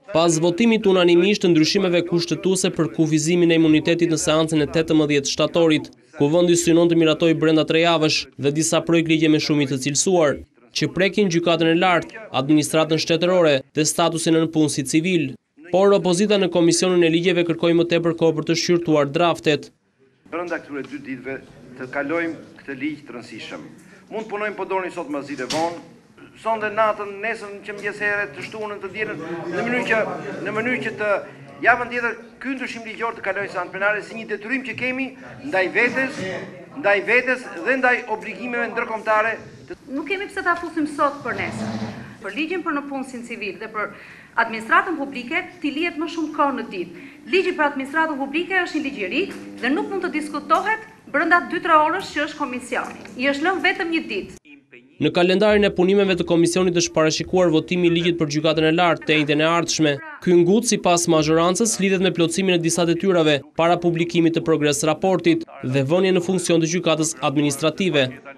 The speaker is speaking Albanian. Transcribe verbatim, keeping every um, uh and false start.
Pas votimit unanimisht të ndryshimeve kushtetuese për kufizimin e imunitetit në seancën e tetëmbëdhjetë shtatorit, Kuvendi synon të miratoj brenda tre javësh dhe disa projekt ligje me shumicë të cilësuar, që prekin gjykatën e lartë, administratën shtetërore dhe statusin e nëpunësit civil. Por opozita në Komisionin e Ligjeve kërkoi më tepër kohë për të shqyrtuar draftet. Brenda këtyre dy ditëve të kalojmë këtë ligj të rëndësishëm. Mund të punojmë po doni sot mazit e vonë, sonde natën, nesër që mëngjes herë, të shtunën, të dielën, në mënyrë që në mënyrë që të javën tjetër ky ndryshim ligjor të kalojë seancën plenare si një detyrim që kemi ndaj vetes, ndaj vetes dhe ndaj obligimeve ndërkombëtare. Nuk kemi pse ta fusim sot për nesër. Për ligjin për nëpunësin civil dhe për administratën publike t'i lihet më shumë kohë në ditë. Ligji për administratën publike është një ligj i ri dhe nuk mund të diskutohet brenda dy tre orësh që është komisioni. I është lënë vetëm një ditë. Në kalendarin e punimeve të komisionit është parashikuar votimi i ligjit për gjykatën e lartë të njëjtën e ardhshme. Ky ngut sipas mazhorancës lidhet me plotësimin e disa detyrave para publikimit të progres raportit dhe vënien në funksion të gjykatës administrative.